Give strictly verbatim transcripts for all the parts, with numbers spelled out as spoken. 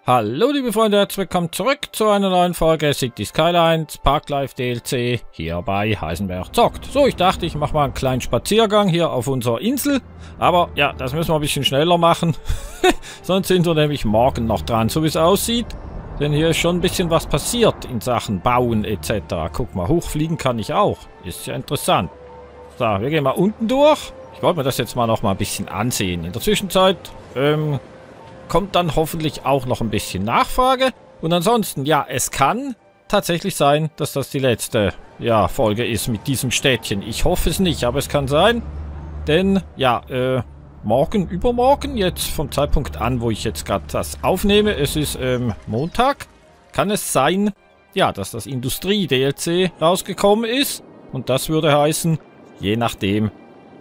Hallo liebe Freunde, herzlich willkommen zurück zu einer neuen Folge Cities Skylines Parklife D L C hier bei Heisenberg zockt. So, ich dachte, ich mache mal einen kleinen Spaziergang hier auf unserer Insel, aber ja, das müssen wir ein bisschen schneller machen, sonst sind wir nämlich morgen noch dran, so wie es aussieht, denn hier ist schon ein bisschen was passiert in Sachen Bauen et cetera. Guck mal, hochfliegen kann ich auch, ist ja interessant. So, wir gehen mal unten durch. Ich wollte mir das jetzt mal noch mal ein bisschen ansehen. In der Zwischenzeit, ähm... kommt dann hoffentlich auch noch ein bisschen Nachfrage. Und ansonsten, ja, es kann tatsächlich sein, dass das die letzte, ja, Folge ist mit diesem Städtchen. Ich hoffe es nicht, aber es kann sein. Denn, ja, äh, morgen, übermorgen, jetzt vom Zeitpunkt an, wo ich jetzt gerade das aufnehme, es ist, ähm, Montag, kann es sein, ja, dass das Industrie-D L C rausgekommen ist. Und das würde heißen, je nachdem,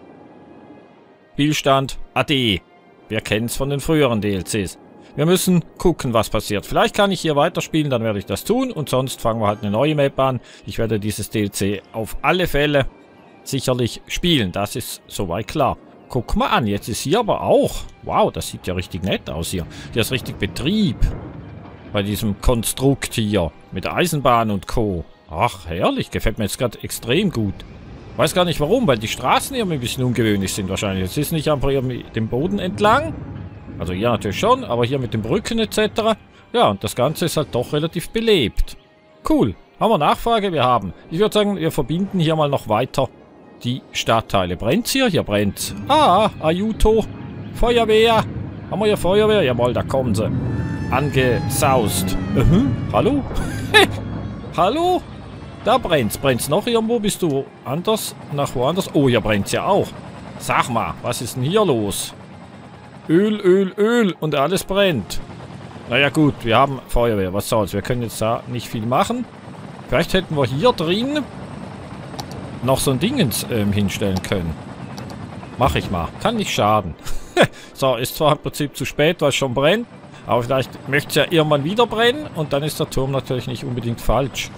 Spielstand Ade. Wir kennen es von den früheren D L Cs. Wir müssen gucken, was passiert. Vielleicht kann ich hier weiterspielen, dann werde ich das tun. Und sonst fangen wir halt eine neue Map an. Ich werde dieses D L C auf alle Fälle sicherlich spielen. Das ist soweit klar. Guck mal an, jetzt ist hier aber auch... Wow, das sieht ja richtig nett aus hier. Hier ist richtig Betrieb. Bei diesem Konstrukt hier. Mit Eisenbahn und Co. Ach, herrlich. Gefällt mir jetzt gerade extrem gut. Weiß gar nicht warum, weil die Straßen hier ein bisschen ungewöhnlich sind wahrscheinlich. Es ist nicht einfach hier mit dem Boden entlang. Also hier natürlich schon, aber hier mit den Brücken et cetera. Ja, und das Ganze ist halt doch relativ belebt. Cool. Haben wir Nachfrage? Wir haben. Ich würde sagen, wir verbinden hier mal noch weiter die Stadtteile. Brennt's hier? Hier brennt's. Ah, Ajuto. Feuerwehr. Haben wir hier Feuerwehr? Jawohl, da kommen sie. Angesaust. Mhm. Hallo? Hallo? Da brennt's. Brennt's noch irgendwo? Bist du anders? Nach woanders? Oh, hier brennt's ja auch. Sag mal, was ist denn hier los? Öl, Öl, Öl und alles brennt. Naja gut, wir haben Feuerwehr. Was soll's? Wir können jetzt da nicht viel machen. Vielleicht hätten wir hier drin noch so ein Dingens ähm, hinstellen können. Mach ich mal. Kann nicht schaden. So, ist zwar im Prinzip zu spät, weil es schon brennt. Aber vielleicht möchte es ja irgendwann wieder brennen. Und dann ist der Turm natürlich nicht unbedingt falsch.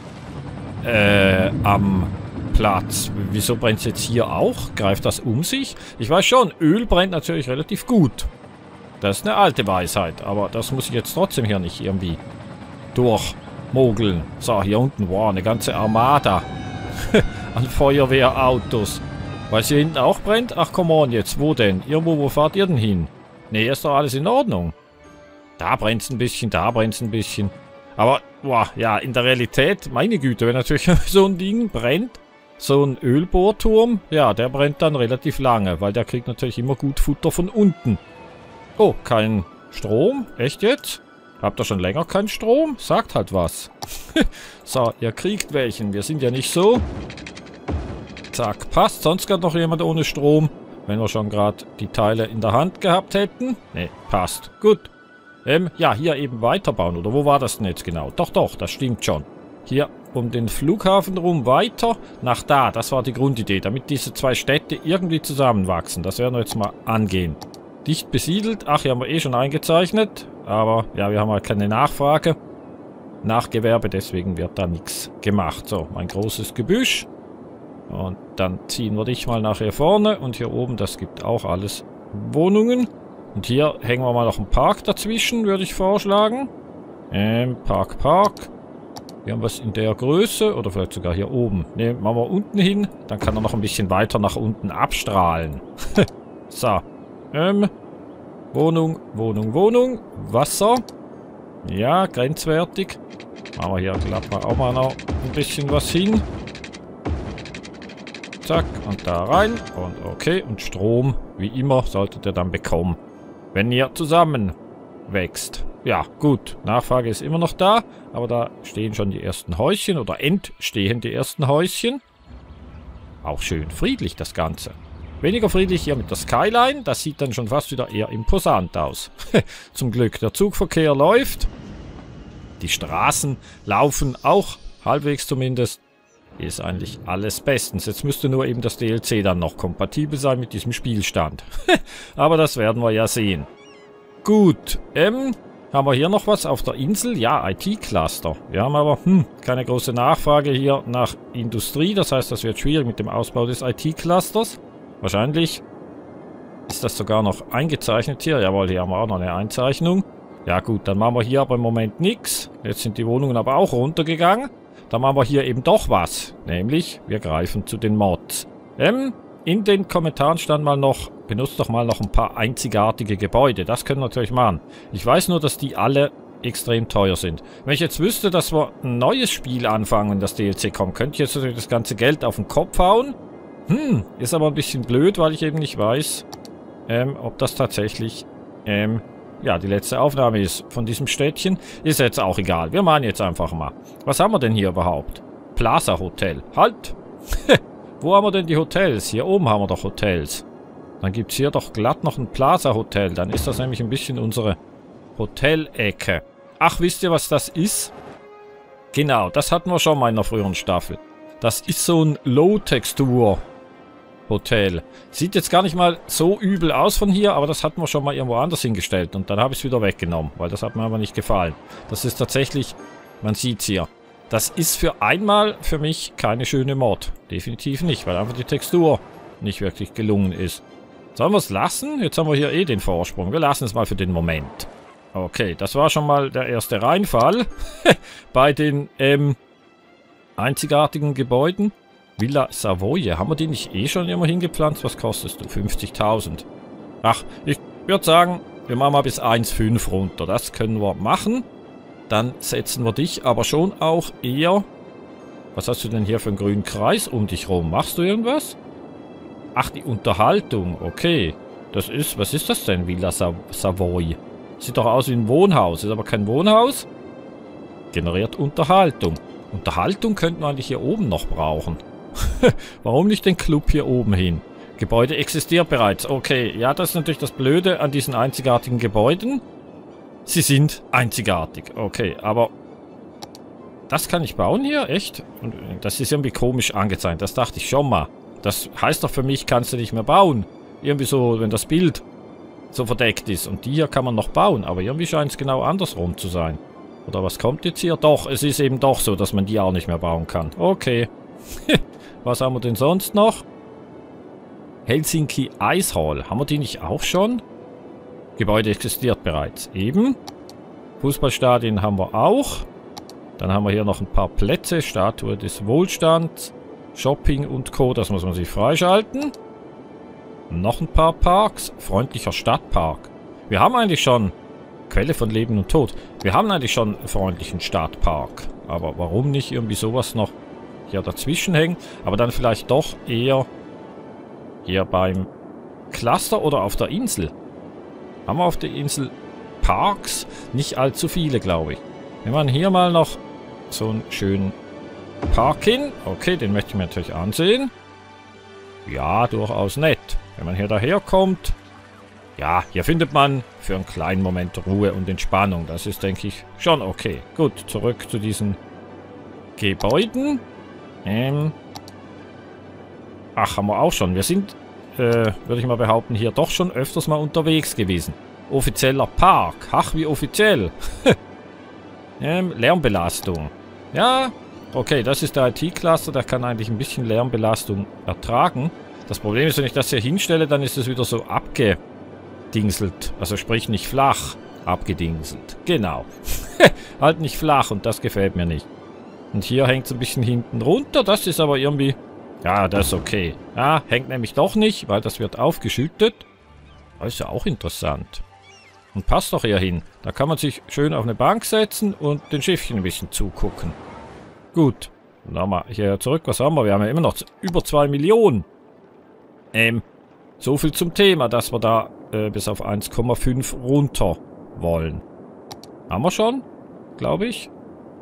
Äh, am Platz. Wieso brennt es jetzt hier auch? Greift das um sich? Ich weiß schon, Öl brennt natürlich relativ gut. Das ist eine alte Weisheit, aber das muss ich jetzt trotzdem hier nicht irgendwie durchmogeln. So, hier unten, wow, eine ganze Armada an Feuerwehrautos. Weil es hier hinten auch brennt? Ach, come on jetzt, wo denn? Irgendwo, wo fahrt ihr denn hin? Ne, ist doch alles in Ordnung. Da brennt es ein bisschen, da brennt es ein bisschen. Aber, boah, ja, in der Realität, meine Güte, wenn natürlich so ein Ding brennt, so ein Ölbohrturm, ja, der brennt dann relativ lange, weil der kriegt natürlich immer gut Futter von unten. Oh, kein Strom? Echt jetzt? Habt ihr schon länger keinen Strom? Sagt halt was. So, ihr kriegt welchen, wir sind ja nicht so. Zack, passt. Sonst gerade noch jemand ohne Strom, wenn wir schon gerade die Teile in der Hand gehabt hätten. Ne, passt. Gut. Ähm, ja, hier eben weiterbauen, oder wo war das denn jetzt genau? Doch, doch, das stimmt schon. Hier um den Flughafen rum weiter nach da, das war die Grundidee, damit diese zwei Städte irgendwie zusammenwachsen. Das werden wir jetzt mal angehen. Dicht besiedelt, ach, hier haben wir eh schon eingezeichnet, aber ja, wir haben halt keine Nachfrage. Nachgewerbe, deswegen wird da nichts gemacht. So, mein großes Gebüsch. Und dann ziehen wir dich mal nachher vorne und hier oben, das gibt auch alles Wohnungen. Und hier hängen wir mal noch einen Park dazwischen, würde ich vorschlagen. Ähm, Park, Park. Wir haben was in der Größe oder vielleicht sogar hier oben. Ne, machen wir unten hin. Dann kann er noch ein bisschen weiter nach unten abstrahlen. So. Ähm, Wohnung, Wohnung, Wohnung. Wasser. Ja, grenzwertig. Machen wir hier glatt mal auch mal noch ein bisschen was hin. Zack, und da rein. Und okay, und Strom, wie immer, solltet ihr dann bekommen. Wenn ihr zusammen wächst. Ja, gut. Nachfrage ist immer noch da. Aber da stehen schon die ersten Häuschen. Oder entstehen die ersten Häuschen. Auch schön friedlich das Ganze. Weniger friedlich hier mit der Skyline. Das sieht dann schon fast wieder eher imposant aus. Zum Glück. Der Zugverkehr läuft. Die Straßen laufen auch. Halbwegs zumindest. Ist eigentlich alles bestens. Jetzt müsste nur eben das D L C dann noch kompatibel sein mit diesem Spielstand. Aber das werden wir ja sehen. Gut. Ähm, haben wir hier noch was auf der Insel? Ja, I T-Cluster. Wir haben aber hm, keine große Nachfrage hier nach Industrie. Das heißt, das wird schwierig mit dem Ausbau des I T-Clusters. Wahrscheinlich ist das sogar noch eingezeichnet hier. Jawohl, hier haben wir auch noch eine Einzeichnung. Ja gut, dann machen wir hier aber im Moment nichts. Jetzt sind die Wohnungen aber auch runtergegangen. Dann machen wir hier eben doch was. Nämlich, wir greifen zu den Mods. Ähm, in den Kommentaren stand mal noch, benutzt doch mal noch ein paar einzigartige Gebäude. Das können wir natürlich machen. Ich weiß nur, dass die alle extrem teuer sind. Wenn ich jetzt wüsste, dass wir ein neues Spiel anfangen, wenn das D L C kommt, könnte ich jetzt natürlich das ganze Geld auf den Kopf hauen. Hm, ist aber ein bisschen blöd, weil ich eben nicht weiß, ähm, ob das tatsächlich, ähm, ja, die letzte Aufnahme ist von diesem Städtchen. Ist jetzt auch egal. Wir machen jetzt einfach mal. Was haben wir denn hier überhaupt? Plaza Hotel. Halt! Wo haben wir denn die Hotels? Hier oben haben wir doch Hotels. Dann gibt es hier doch glatt noch ein Plaza Hotel. Dann ist das nämlich ein bisschen unsere Hotelecke. Ach, wisst ihr, was das ist? Genau, das hatten wir schon mal in der früheren Staffel. Das ist so ein Low-Textur-Hotel. Sieht jetzt gar nicht mal so übel aus von hier, aber das hatten wir schon mal irgendwo anders hingestellt. Und dann habe ich es wieder weggenommen, weil das hat mir aber nicht gefallen. Das ist tatsächlich, man sieht es hier. Das ist für einmal für mich keine schöne Mod. Definitiv nicht, weil einfach die Textur nicht wirklich gelungen ist. Sollen wir es lassen? Jetzt haben wir hier eh den Vorsprung. Wir lassen es mal für den Moment. Okay, das war schon mal der erste Reinfall bei den ähm, einzigartigen Gebäuden. Villa Savoye, haben wir die nicht eh schon immer hingepflanzt? Was kostest du? fünfzigtausend. Ach, ich würde sagen, wir machen mal bis eins Komma fünf runter. Das können wir machen. Dann setzen wir dich aber schon auch eher... Was hast du denn hier für einen grünen Kreis um dich rum? Machst du irgendwas? Ach, die Unterhaltung. Okay. Das ist... Was ist das denn, Villa Savoye? Sieht doch aus wie ein Wohnhaus. Ist aber kein Wohnhaus. Generiert Unterhaltung. Unterhaltung könnten wir eigentlich hier oben noch brauchen. Warum nicht den Club hier oben hin? Gebäude existiert bereits. Okay, ja, das ist natürlich das Blöde an diesen einzigartigen Gebäuden. Sie sind einzigartig. Okay, aber... Das kann ich bauen hier? Echt? Und das ist irgendwie komisch angezeigt. Das dachte ich schon mal. Das heißt doch für mich, kannst du nicht mehr bauen. Irgendwie so, wenn das Bild so verdeckt ist. Und die hier kann man noch bauen. Aber irgendwie scheint es genau andersrum zu sein. Oder was kommt jetzt hier? Doch, es ist eben doch so, dass man die auch nicht mehr bauen kann. Okay. Was haben wir denn sonst noch? Helsinki Ice Hall. Haben wir die nicht auch schon? Gebäude existiert bereits. Eben. Fußballstadien haben wir auch. Dann haben wir hier noch ein paar Plätze. Statue des Wohlstands. Shopping und Co. Das muss man sich freischalten. Noch ein paar Parks. Freundlicher Stadtpark. Wir haben eigentlich schon... Quelle von Leben und Tod. Wir haben eigentlich schon einen freundlichen Stadtpark. Aber warum nicht irgendwie sowas noch hier dazwischen hängen? Aber dann vielleicht doch eher hier beim Cluster oder auf der Insel. Haben wir auf der Insel Parks? Nicht allzu viele, glaube ich. Wir machen hier mal noch so einen schönen Park hin. Okay, den möchte ich mir natürlich ansehen. Ja, durchaus nett. Wenn man hier daherkommt. Ja, hier findet man für einen kleinen Moment Ruhe und Entspannung. Das ist, denke ich, schon okay. Gut, zurück zu diesen Gebäuden. Ähm. Ach, haben wir auch schon. Wir sind, äh, würde ich mal behaupten, hier doch schon öfters mal unterwegs gewesen. Offizieller Park. Ach, wie offiziell. ähm, Lärmbelastung. Ja, okay, das ist der I T-Cluster. Der kann eigentlich ein bisschen Lärmbelastung ertragen. Das Problem ist, wenn ich das hier hinstelle, dann ist es wieder so abgedingselt. Also sprich nicht flach abgedingselt. Genau. Halt nicht flach und das gefällt mir nicht. Und hier hängt es ein bisschen hinten runter. Das ist aber irgendwie... Ja, das ist okay. Ja, hängt nämlich doch nicht, weil das wird aufgeschüttet. Das ist ja auch interessant. Und passt doch hier hin. Da kann man sich schön auf eine Bank setzen und den Schiffchen ein bisschen zugucken. Gut. Dann haben wir hier zurück. Was haben wir? Wir haben ja immer noch über zwei Millionen. Ähm, so viel zum Thema, dass wir da äh, bis auf eins Komma fünf runter wollen. Haben wir schon, glaube ich.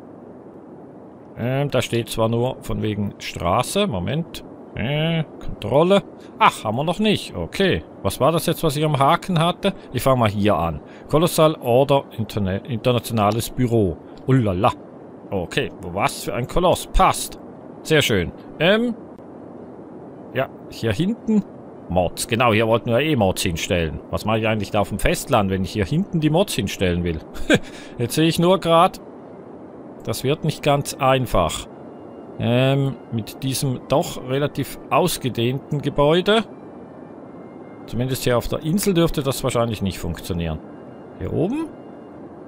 Ähm, da steht zwar nur von wegen Straße. Moment. Äh, Kontrolle. Ach, haben wir noch nicht. Okay. Was war das jetzt, was ich am Haken hatte? Ich fange mal hier an. Colossal Order Interne Internationales Büro. Ullala. Okay. Was für ein Koloss. Passt. Sehr schön. Ähm. Ja, hier hinten. Mods. Genau, hier wollten wir eh Mods hinstellen. Was mache ich eigentlich da auf dem Festland, wenn ich hier hinten die Mods hinstellen will? Jetzt sehe ich nur gerade, das wird nicht ganz einfach. Ähm, mit diesem doch relativ ausgedehnten Gebäude. Zumindest hier auf der Insel dürfte das wahrscheinlich nicht funktionieren. Hier oben?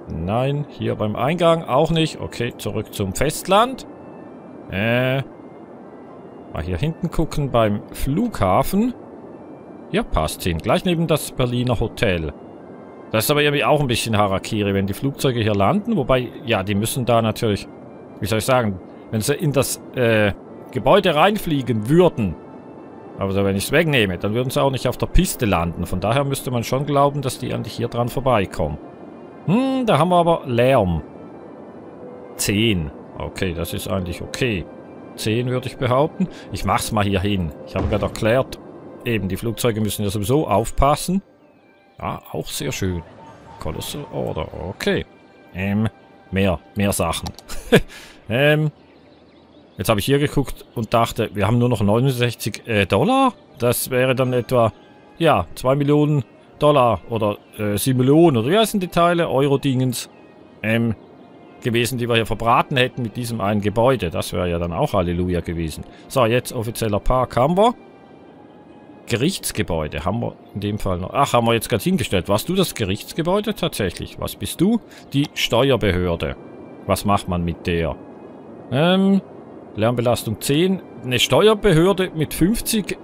Nein, hier beim Eingang auch nicht. Okay, zurück zum Festland. Äh... Mal hier hinten gucken beim Flughafen. Ja, passt hin. Gleich neben das Berliner Hotel. Das ist aber irgendwie auch ein bisschen Harakiri, wenn die Flugzeuge hier landen. Wobei, ja, die müssen da natürlich... Wie soll ich sagen? Wenn sie in das äh, Gebäude reinfliegen würden... Also wenn ich es wegnehme, dann würden sie auch nicht auf der Piste landen. Von daher müsste man schon glauben, dass die eigentlich hier dran vorbeikommen. Hm, da haben wir aber Lärm. zehn. Okay, das ist eigentlich okay. zehn würde ich behaupten. Ich mach's mal hier hin. Ich habe gerade erklärt, eben, die Flugzeuge müssen ja sowieso aufpassen. Ah, auch sehr schön. Colossal Order, okay. Ähm, mehr, mehr Sachen. ähm, jetzt habe ich hier geguckt und dachte, wir haben nur noch neunundsechzig äh, Dollar. Das wäre dann etwa, ja, zwei Millionen Dollar oder äh, sieben Millionen oder wie heißen die Teile? Euro-Dingens. Ähm, gewesen, die wir hier verbraten hätten mit diesem einen Gebäude. Das wäre ja dann auch Halleluja gewesen. So, jetzt offizieller Park haben wir. Gerichtsgebäude haben wir in dem Fall noch. Ach, haben wir jetzt gerade hingestellt. Warst du das Gerichtsgebäude tatsächlich? Was bist du? Die Steuerbehörde. Was macht man mit der? Ähm, Lärmbelastung zehn. Eine Steuerbehörde mit fünfzig.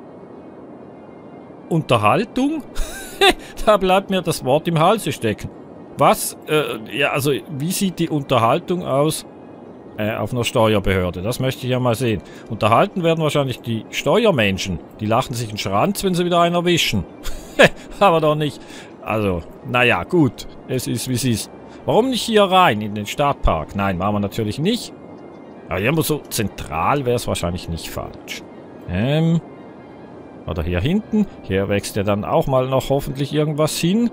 Unterhaltung? Da bleibt mir das Wort im Halse stecken. Was? Äh, ja, also, wie sieht die Unterhaltung aus äh, auf einer Steuerbehörde? Das möchte ich ja mal sehen. Unterhalten werden wahrscheinlich die Steuermenschen. Die lachen sich einen Schranz, wenn sie wieder einen erwischen. Aber doch nicht. Also, naja, gut. Es ist, wie es ist. Warum nicht hier rein, in den Stadtpark? Nein, machen wir natürlich nicht. Aber irgendwo so zentral wäre es wahrscheinlich nicht falsch. Ähm... Oder hier hinten. Hier wächst ja dann auch mal noch hoffentlich irgendwas hin.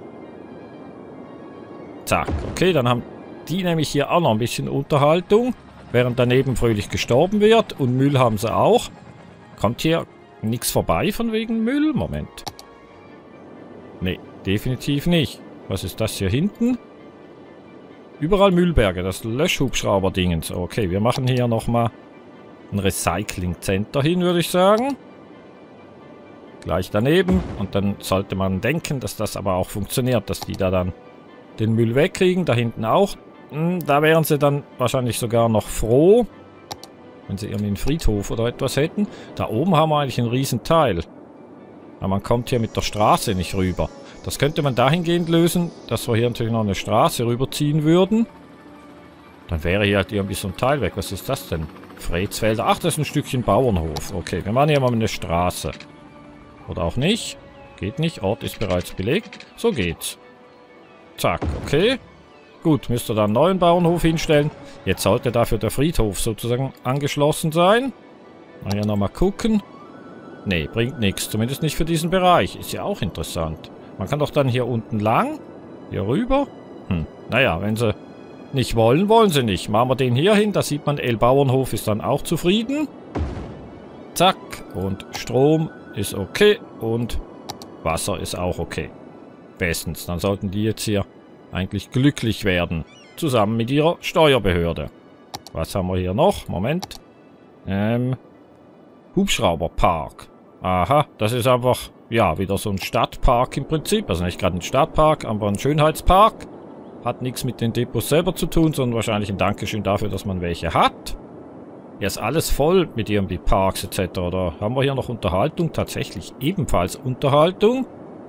Zack, okay, dann haben die nämlich hier auch noch ein bisschen Unterhaltung, während daneben fröhlich gestorben wird. Und Müll haben sie auch. Kommt hier nichts vorbei von wegen Müll? Moment. Nee, definitiv nicht. Was ist das hier hinten? Überall Müllberge, das Löschhubschrauber-Dingens. Okay, wir machen hier nochmal ein Recycling-Center hin, würde ich sagen. Gleich daneben. Und dann sollte man denken, dass das aber auch funktioniert, dass die da dann den Müll wegkriegen, da hinten auch. Da wären sie dann wahrscheinlich sogar noch froh, wenn sie irgendwie einen Friedhof oder etwas hätten. Da oben haben wir eigentlich einen riesen Teil. Aber man kommt hier mit der Straße nicht rüber. Das könnte man dahingehend lösen, dass wir hier natürlich noch eine Straße rüberziehen würden. Dann wäre hier halt irgendwie so ein Teil weg. Was ist das denn? Fredsfelder. Ach, das ist ein Stückchen Bauernhof. Okay, wir machen hier mal eine Straße. Oder auch nicht. Geht nicht. Ort ist bereits belegt. So geht's. Zack, okay. Gut, müsst ihr da einen neuen Bauernhof hinstellen. Jetzt sollte dafür der Friedhof sozusagen angeschlossen sein. Mal hier nochmal gucken. Nee, bringt nichts. Zumindest nicht für diesen Bereich. Ist ja auch interessant. Man kann doch dann hier unten lang. Hier rüber. Hm, naja, wenn sie nicht wollen, wollen sie nicht. Machen wir den hier hin. Da sieht man, El Bauernhof ist dann auch zufrieden. Zack. Und Strom ist okay. Und Wasser ist auch okay. Bestens. Dann sollten die jetzt hier eigentlich glücklich werden. Zusammen mit ihrer Steuerbehörde. Was haben wir hier noch? Moment. Ähm. Hubschrauberpark. Aha, das ist einfach, ja, wieder so ein Stadtpark im Prinzip. Also nicht gerade ein Stadtpark, aber ein Schönheitspark. Hat nichts mit den Depots selber zu tun, sondern wahrscheinlich ein Dankeschön dafür, dass man welche hat. Hier ist alles voll mit irgendwie Parks et cetera. Oder haben wir hier noch Unterhaltung? Tatsächlich ebenfalls Unterhaltung.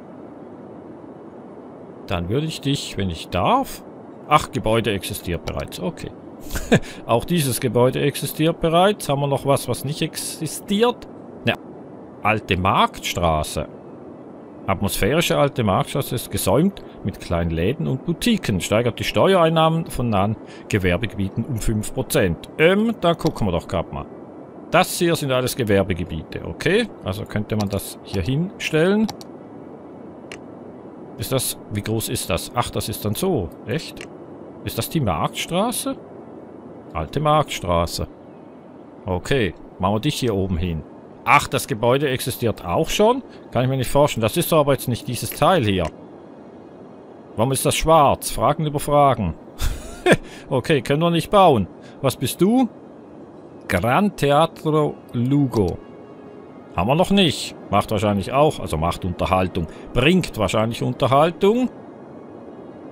Dann würde ich dich, wenn ich darf... Ach, Gebäude existiert bereits. Okay. Auch dieses Gebäude existiert bereits. Haben wir noch was, was nicht existiert? Ja. Alte Marktstraße. Atmosphärische Alte Marktstraße ist gesäumt mit kleinen Läden und Boutiquen. Steigert die Steuereinnahmen von nahen Gewerbegebieten um fünf Prozent. Ähm, da gucken wir doch gerade mal. Das hier sind alles Gewerbegebiete. Okay, also könnte man das hier hinstellen. Ist das... Wie groß ist das? Ach, das ist dann so. Echt? Ist das die Marktstraße? Alte Marktstraße. Okay, machen wir dich hier oben hin. Ach, das Gebäude existiert auch schon? Kann ich mir nicht vorstellen. Das ist doch aber jetzt nicht dieses Teil hier. Warum ist das schwarz? Fragen über Fragen. Okay, können wir nicht bauen. Was bist du? Gran Teatro Lugo. Haben wir noch nicht. Macht wahrscheinlich auch, also macht Unterhaltung. Bringt wahrscheinlich Unterhaltung.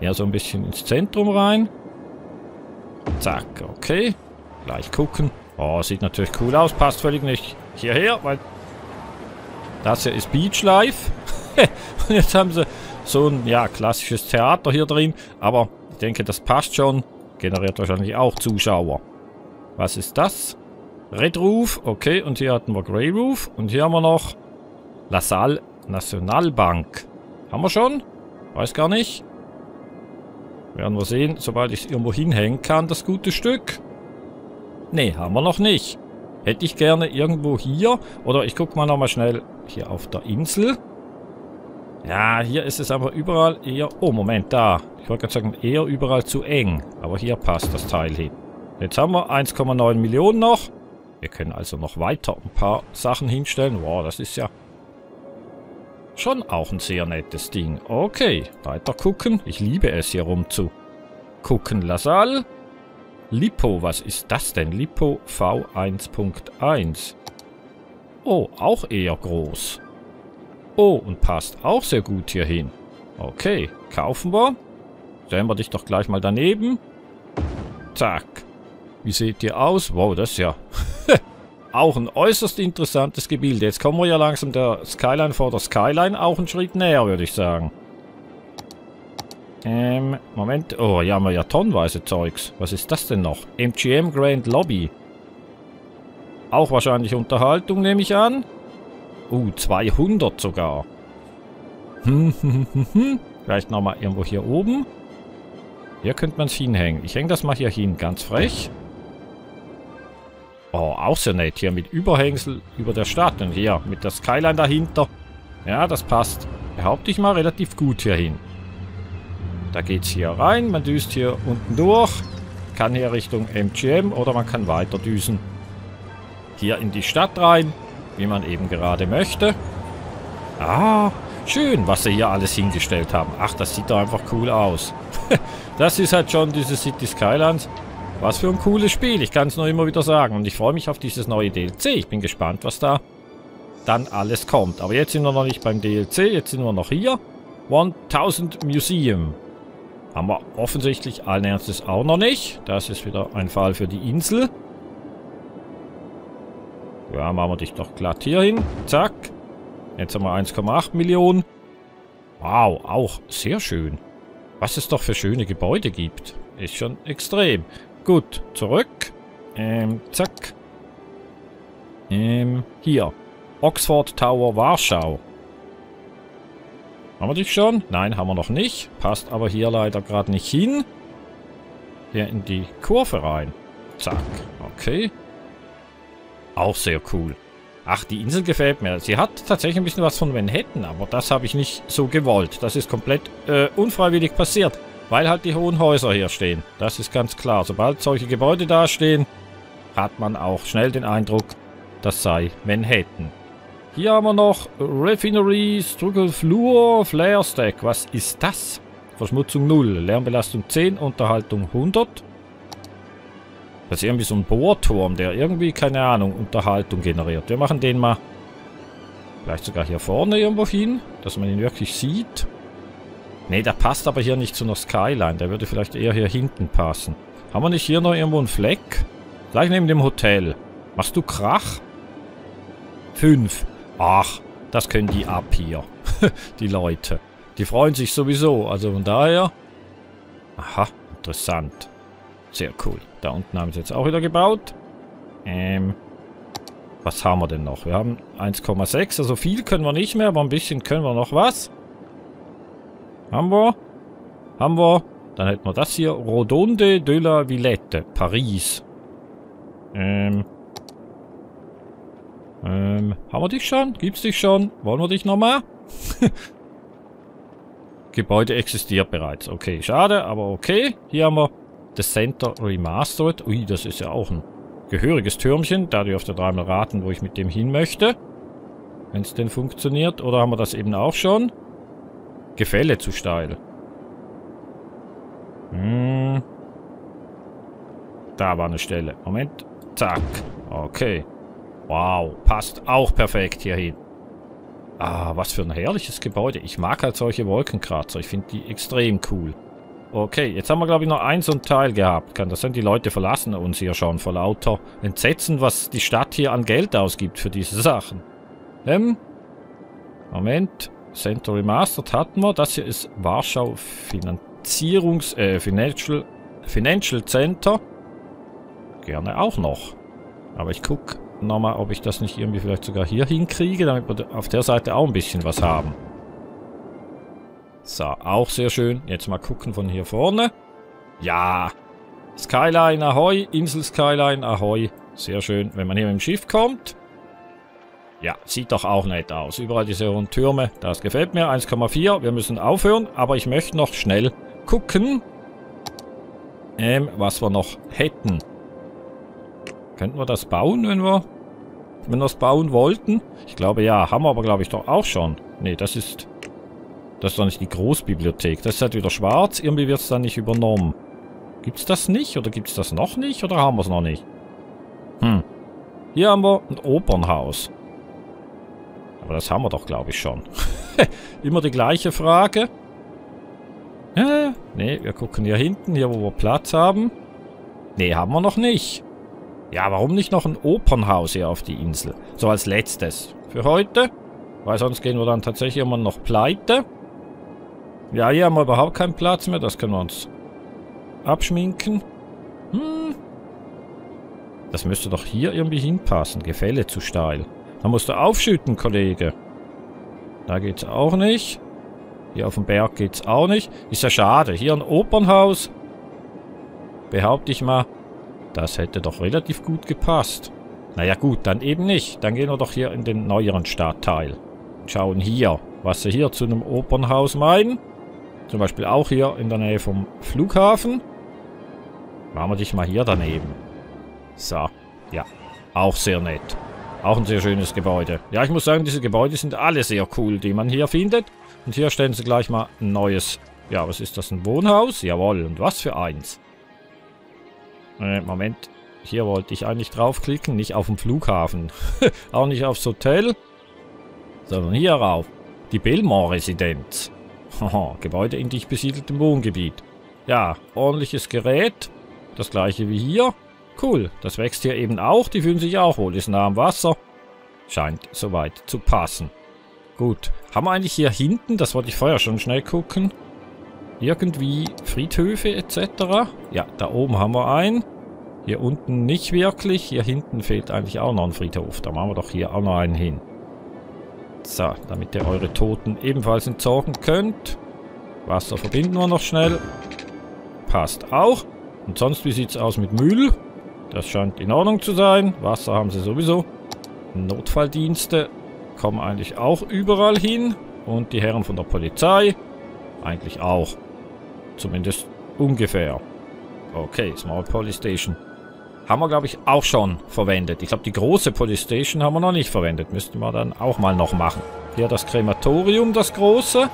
Eher so ein bisschen ins Zentrum rein. Zack, okay. Gleich gucken. Oh, sieht natürlich cool aus. Passt völlig nicht hierher, weil das hier ist Beach Life. Und jetzt haben sie so ein, ja, klassisches Theater hier drin. Aber ich denke, das passt schon. Generiert wahrscheinlich auch Zuschauer. Was ist das? Red Roof, okay. Und hier hatten wir Grey Roof. Und hier haben wir noch La Salle Nationalbank. Haben wir schon? Weiß gar nicht. Werden wir sehen, sobald ich es irgendwo hinhängen kann, das gute Stück. Ne, haben wir noch nicht. Hätte ich gerne irgendwo hier. Oder ich gucke mal nochmal schnell hier auf der Insel. Ja, hier ist es aber überall eher... Oh, Moment, da. Ich wollte gerade sagen, eher überall zu eng. Aber hier passt das Teil hin. Jetzt haben wir eins Komma neun Millionen noch. Wir können also noch weiter ein paar Sachen hinstellen. Wow, das ist ja schon auch ein sehr nettes Ding. Okay, weiter gucken. Ich liebe es, hier rum zu gucken. La Salle. Lipo, was ist das denn? Lipo V eins Punkt eins. Oh, auch eher groß. Oh, und passt auch sehr gut hier hin. Okay, kaufen wir. Stellen wir dich doch gleich mal daneben. Zack. Wie seht ihr aus? Wow, das ist ja auch ein äußerst interessantes Gebilde. Jetzt kommen wir ja langsam der Skyline vor der Skyline auch einen Schritt näher, würde ich sagen. Ähm, Moment. Oh, hier haben wir ja tonnenweise Zeugs. Was ist das denn noch? M G M Grand Lobby. Auch wahrscheinlich Unterhaltung, nehme ich an. Uh, zweihundert sogar. Hm, hm, hm, hm. Vielleicht nochmal irgendwo hier oben. Hier könnte man es hinhängen. Ich hänge das mal hier hin. Ganz frech. Oh, auch sehr nett. Hier mit Überhängsel über der Stadt. Und hier mit der Skyline dahinter. Ja, das passt. Behaupte ich mal relativ gut hier hin. Da geht's hier rein. Man düst hier unten durch. Kann hier Richtung M G M oder man kann weiter düsen. Hier in die Stadt rein. Wie man eben gerade möchte. Ah, schön, was sie hier alles hingestellt haben. Ach, das sieht doch einfach cool aus. Das ist halt schon diese City Skylines. Was für ein cooles Spiel. Ich kann es nur immer wieder sagen. Und ich freue mich auf dieses neue D L C. Ich bin gespannt, was da dann alles kommt. Aber jetzt sind wir noch nicht beim D L C. Jetzt sind wir noch hier. tausend Museum. Haben wir offensichtlich allen Ernstes auch noch nicht. Das ist wieder ein Fall für die Insel. Ja, machen wir dich doch glatt hier hin. Zack. Jetzt haben wir eins Komma acht Millionen. Wow, auch sehr schön. Was es doch für schöne Gebäude gibt. Ist schon extrem. Gut, zurück. Ähm, zack. Ähm, hier. Oxford Tower, Warschau. Haben wir dich schon? Nein, haben wir noch nicht. Passt aber hier leider gerade nicht hin. Hier in die Kurve rein. Zack. Okay. Auch sehr cool. Ach, die Insel gefällt mir. Sie hat tatsächlich ein bisschen was von Manhattan, aber das habe ich nicht so gewollt. Das ist komplett äh, unfreiwillig passiert, weil halt die hohen Häuser hier stehen. Das ist ganz klar. Sobald solche Gebäude da stehen, hat man auch schnell den Eindruck, das sei Manhattan. Hier haben wir noch Refinery, Struggle Fluor, Flare Stack. Was ist das? Verschmutzung null, Lärmbelastung zehn, Unterhaltung hundert. Das ist irgendwie so ein Bohrturm, der irgendwie, keine Ahnung, Unterhaltung generiert. Wir machen den mal vielleicht sogar hier vorne irgendwo hin, dass man ihn wirklich sieht. Ne, der passt aber hier nicht zu einer Skyline. Der würde vielleicht eher hier hinten passen. Haben wir nicht hier noch irgendwo einen Fleck? Gleich neben dem Hotel. Machst du Krach? Fünf. Ach, das können die ab hier. Die Leute. Die freuen sich sowieso. Also von daher. Aha, interessant. Sehr cool. Da unten haben sie jetzt auch wieder gebaut. Ähm, was haben wir denn noch? Wir haben eins Komma sechs. Also viel können wir nicht mehr, aber ein bisschen können wir noch was. Haben wir. Haben wir. Dann hätten wir das hier. Rodonde de la Villette. Paris. Ähm. Ähm. Haben wir dich schon? Gibt's dich schon? Wollen wir dich nochmal? Gebäude existiert bereits. Okay, schade, aber okay. Hier haben wir The Center Remastered. Ui, das ist ja auch ein gehöriges Türmchen. Da dürft ihr dreimal raten, wo ich mit dem hin möchte. Wenn es denn funktioniert. Oder haben wir das eben auch schon? Gefälle zu steil. Hm. Da war eine Stelle. Moment. Zack. Okay. Wow. Passt auch perfekt hierhin. Ah, was für ein herrliches Gebäude. Ich mag halt solche Wolkenkratzer. Ich finde die extrem cool. Okay, jetzt haben wir, glaube ich, noch ein so ein Teil gehabt. Kann das sein? Die Leute verlassen uns hier schon vor lauter Entsetzen, was die Stadt hier an Geld ausgibt für diese Sachen. Ähm, Moment. Center Remastered hatten wir. Das hier ist Warschau Finanzierungs... Äh, Financial... Financial Center. Gerne auch noch. Aber ich gucke nochmal, ob ich das nicht irgendwie vielleicht sogar hier hinkriege, damit wir auf der Seite auch ein bisschen was haben. So, auch sehr schön. Jetzt mal gucken von hier vorne. Ja. Skyline Ahoi, Insel Skyline Ahoi. Sehr schön, wenn man hier mit dem Schiff kommt. Ja, sieht doch auch nett aus. Überall diese hohen Türme. Das gefällt mir. eins Komma vier. Wir müssen aufhören, aber ich möchte noch schnell gucken, ähm, was wir noch hätten. Könnten wir das bauen, wenn wir, wenn wir es bauen wollten? Ich glaube, ja. Haben wir aber, glaube ich, doch auch schon. Nee, das ist... Das ist doch nicht die Großbibliothek. Das ist halt wieder schwarz. Irgendwie wird es dann nicht übernommen. Gibt es das nicht? Oder gibt es das noch nicht? Oder haben wir es noch nicht? Hm. Hier haben wir ein Opernhaus. Aber das haben wir doch, glaube ich, schon. Immer die gleiche Frage. Äh, nee, wir gucken hier hinten, hier wo wir Platz haben. Nee, haben wir noch nicht. Ja, warum nicht noch ein Opernhaus hier auf die Insel? So als letztes. Für heute. Weil sonst gehen wir dann tatsächlich immer noch pleite. Ja, hier haben wir überhaupt keinen Platz mehr. Das können wir uns abschminken. Hm. Das müsste doch hier irgendwie hinpassen. Gefälle zu steil. Da musst du aufschütten, Kollege. Da geht's auch nicht. Hier auf dem Berg geht's auch nicht. Ist ja schade. Hier ein Opernhaus. Behaupte ich mal, das hätte doch relativ gut gepasst. Naja gut, dann eben nicht. Dann gehen wir doch hier in den neueren Stadtteil. Und schauen hier, was sie hier zu einem Opernhaus meinen. Zum Beispiel auch hier in der Nähe vom Flughafen. Machen wir dich mal hier daneben. So, ja, auch sehr nett. Auch ein sehr schönes Gebäude. Ja, ich muss sagen, diese Gebäude sind alle sehr cool, die man hier findet. Und hier stellen sie gleich mal ein neues... Ja, was ist das? Ein Wohnhaus? Jawohl, und was für eins? Äh, Moment. Hier wollte ich eigentlich draufklicken, nicht auf dem Flughafen. Auch nicht aufs Hotel, sondern hier rauf. Die Belmont-Residenz. Gebäude in dicht besiedeltem Wohngebiet. Ja, ordentliches Gerät. Das gleiche wie hier. Cool, das wächst hier eben auch. Die fühlen sich auch wohl. Ist nah am Wasser. Scheint soweit zu passen. Gut. Haben wir eigentlich hier hinten, das wollte ich vorher schon schnell gucken, irgendwie Friedhöfe et cetera? Ja, da oben haben wir einen. Hier unten nicht wirklich. Hier hinten fehlt eigentlich auch noch ein Friedhof. Da machen wir doch hier auch noch einen hin. So, damit ihr eure Toten ebenfalls entsorgen könnt. Wasser verbinden wir noch schnell. Passt auch. Und sonst, wie sieht es aus mit Müll? Das scheint in Ordnung zu sein. Wasser haben sie sowieso. Notfalldienste kommen eigentlich auch überall hin. Und die Herren von der Polizei eigentlich auch. Zumindest ungefähr. Okay, Small Police Station. Haben wir, glaube ich, auch schon verwendet. Ich glaube, die große Police Station haben wir noch nicht verwendet. Müssten wir dann auch mal noch machen. Hier das Krematorium, das große.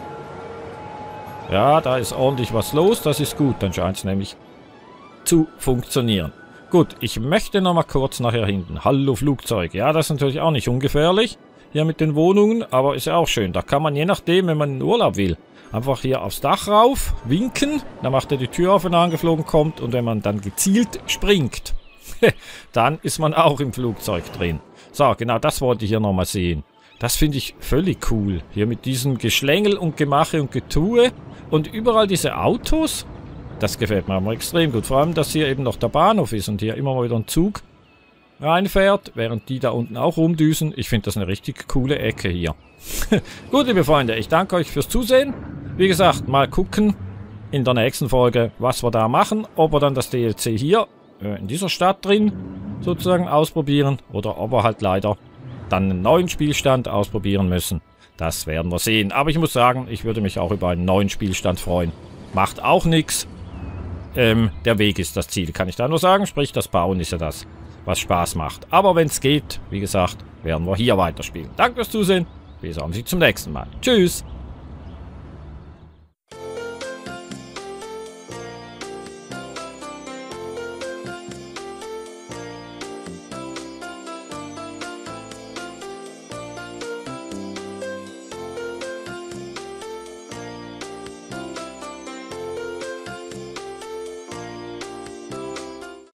Ja, da ist ordentlich was los. Das ist gut. Dann scheint es nämlich zu funktionieren. Gut, ich möchte noch mal kurz nachher hinten. Hallo Flugzeug. Ja, das ist natürlich auch nicht ungefährlich. Hier mit den Wohnungen. Aber ist ja auch schön. Da kann man je nachdem, wenn man in Urlaub will, einfach hier aufs Dach rauf, winken. Dann macht er die Tür auf, wenn er angeflogen kommt. Und wenn man dann gezielt springt, dann ist man auch im Flugzeug drin. So, genau das wollte ich hier nochmal sehen. Das finde ich völlig cool. Hier mit diesem Geschlängel und Gemache und Getue. Und überall diese Autos. Das gefällt mir aber extrem gut. Vor allem, dass hier eben noch der Bahnhof ist und hier immer mal wieder ein Zug reinfährt, während die da unten auch rumdüsen. Ich finde das eine richtig coole Ecke hier. Gut, liebe Freunde, ich danke euch fürs Zusehen. Wie gesagt, mal gucken in der nächsten Folge, was wir da machen. Ob wir dann das D L C hier äh, in dieser Stadt drin sozusagen ausprobieren oder ob wir halt leider dann einen neuen Spielstand ausprobieren müssen. Das werden wir sehen. Aber ich muss sagen, ich würde mich auch über einen neuen Spielstand freuen. Macht auch nichts. Ähm, der Weg ist das Ziel, kann ich da nur sagen. Sprich, das Bauen ist ja das, was Spaß macht. Aber wenn es geht, wie gesagt, werden wir hier weiterspielen. Danke fürs Zusehen. Wir sehen uns zum nächsten Mal. Tschüss.